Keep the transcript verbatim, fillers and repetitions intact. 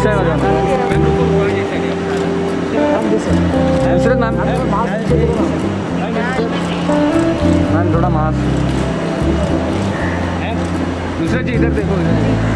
Side आ जाना। Nusrat ma'am, ma'am थोड़ा मास्क। नुसरत जी इधर देखो।